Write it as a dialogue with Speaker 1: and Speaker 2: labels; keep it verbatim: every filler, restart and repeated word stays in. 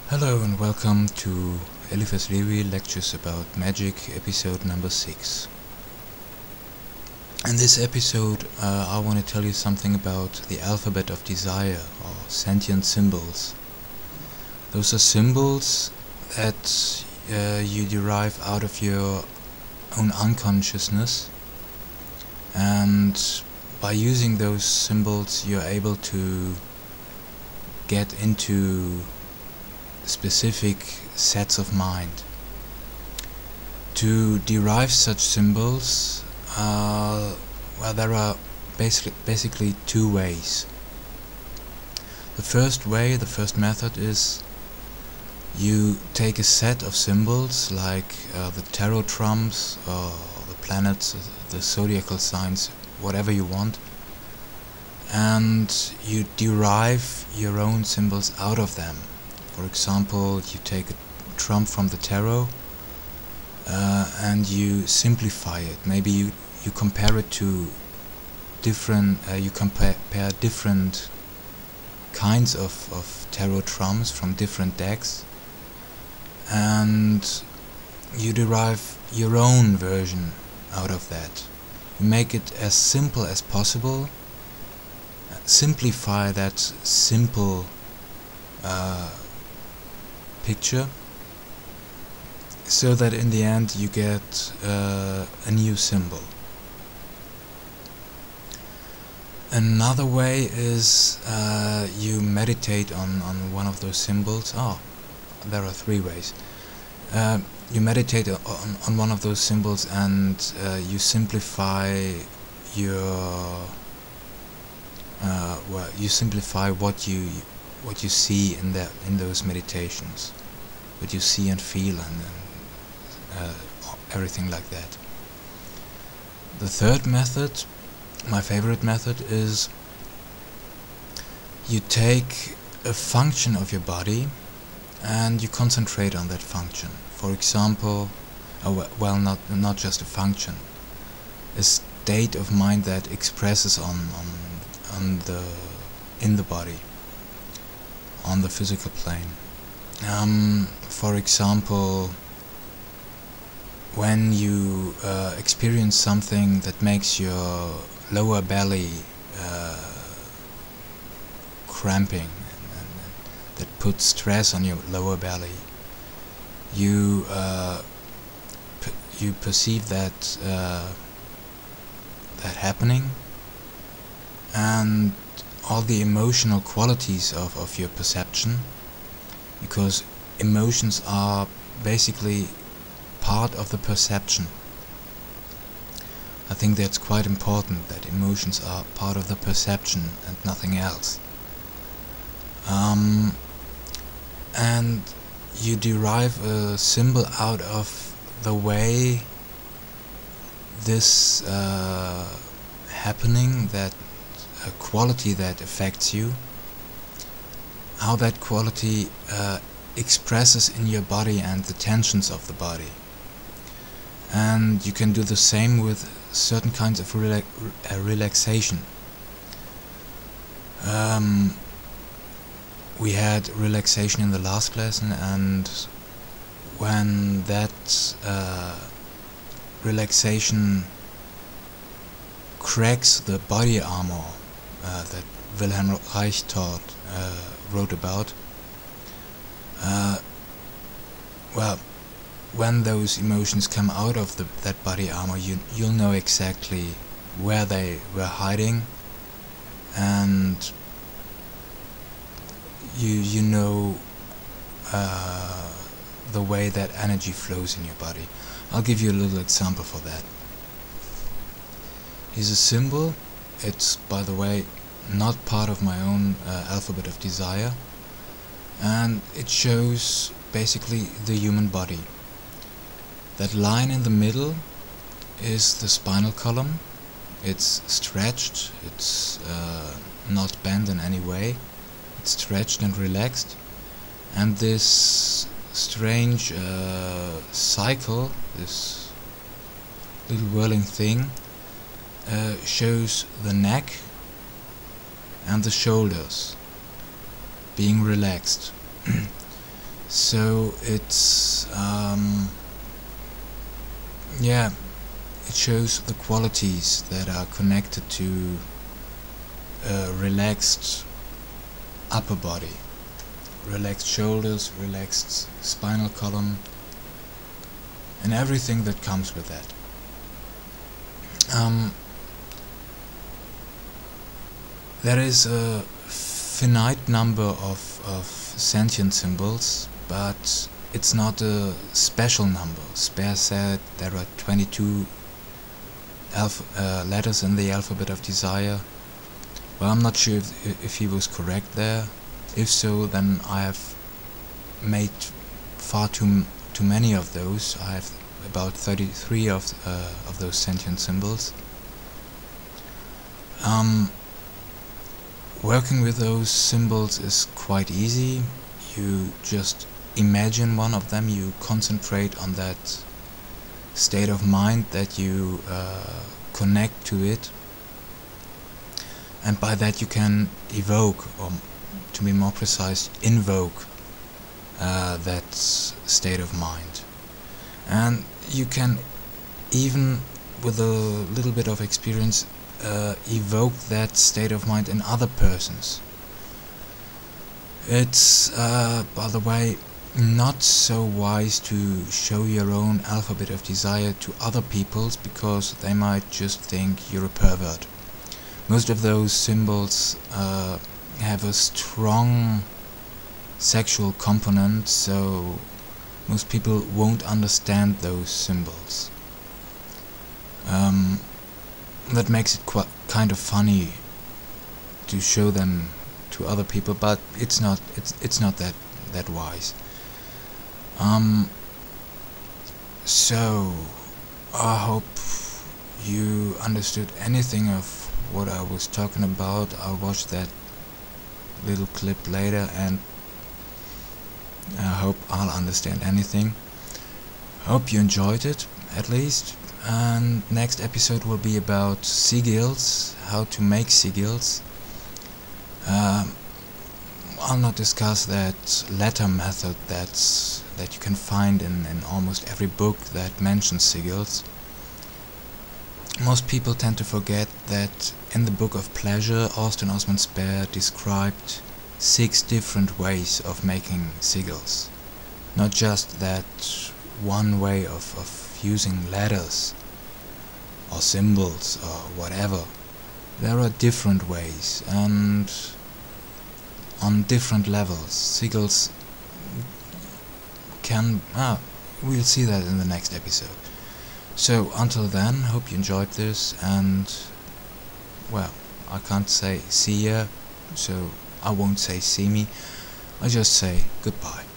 Speaker 1: Hello and welcome to Eliphas Leary Lectures about Magic, episode number six. In this episode uh, I want to tell you something about the alphabet of desire, or sentient symbols. Those are symbols that uh, you derive out of your own unconsciousness, and by using those symbols you're able to get into specific sets of mind. To derive such symbols, uh, well, there are basically, basically two ways. The first way, the first method is you take a set of symbols like uh, the tarot trumps or the planets, the zodiacal signs, whatever you want, and you derive your own symbols out of them. For example, you take a trump from the tarot uh, and you simplify it. Maybe you, you compare it to different, uh, you compare different kinds of, of tarot trumps from different decks, and you derive your own version out of that. You make it as simple as possible, simplify that simple uh, picture, so that in the end you get uh, a new symbol. Another way is uh, you meditate on, on one of those symbols. Oh, there are three ways. Uh, you meditate on, on one of those symbols and uh, you simplify your uh, well, you simplify what you what you see in that in those meditations, what you see and feel, and, and uh, everything like that. The third method, my favorite method, is you take a function of your body and you concentrate on that function. For example, oh, well, not not just a function, a state of mind that expresses on on on the in the body, on the physical plane. Um, for example, when you uh, experience something that makes your lower belly uh, cramping, and, and that puts stress on your lower belly, you uh, p you perceive that uh, that happening, and all the emotional qualities of, of your perception, because emotions are basically part of the perception. I think that's quite important, that emotions are part of the perception and nothing else. Um, and you derive a symbol out of the way this uh, happening, that a quality that affects you, how that quality uh, expresses in your body and the tensions of the body. And you can do the same with certain kinds of rela uh, relaxation. Um, we had relaxation in the last lesson, and when that uh, relaxation cracks the body armor uh, that Wilhelm Reich taught, uh, wrote about, uh, well, when those emotions come out of the, that body armor, you, you'll know exactly where they were hiding, and you, you know uh, the way that energy flows in your body. I'll give you a little example for that. Here's a symbol. It's, by the way, not part of my own uh, alphabet of desire, and it shows basically the human body. That line in the middle is the spinal column. It's stretched, it's uh, not bent in any way, it's stretched and relaxed, and this strange uh, cycle, this little whirling thing, uh, shows the neck and the shoulders being relaxed. So it's um, yeah, it shows the qualities that are connected to a relaxed upper body, relaxed shoulders, relaxed spinal column, and everything that comes with that. Um, there is a finite number of, of sentient symbols, but it's not a special number. Spare said there are twenty-two alpha, uh, letters in the alphabet of desire. Well, I'm not sure if, if he was correct there. If so, then I have made far too too many of those. I have about thirty-three of uh, of those sentient symbols. Um, working with those symbols is quite easy. You just imagine one of them. You concentrate on that state of mind that you uh, connect to it. And by that you can evoke, or to be more precise, invoke uh, that state of mind. And you can even, with a little bit of experience, uh, evoke that state of mind in other persons. It's, uh, by the way, not so wise to show your own alphabet of desire to other people's, because they might just think you're a pervert. Most of those symbols uh, have a strong sexual component, so most people won't understand those symbols. Um, that makes it quite kind of funny to show them to other people, but it's not it's it's not that that wise. Um, so I hope you understood anything of what I was talking about. I'll watch that little clip later and I hope I'll understand anything. Hope you enjoyed it, at least. And next episode will be about sigils, how to make sigils. Um, I'll not discuss that letter method that's that you can find in, in almost every book that mentions sigils. Most people tend to forget that in the Book of Pleasure, Austin Osman Spare described six different ways of making sigils. Not just that one way of, of using letters or symbols or whatever. There are different ways and on different levels. Sigils can... ah, we'll see that in the next episode. So, until then, hope you enjoyed this, and, well, I can't say see ya, so I won't say see me, I just say goodbye.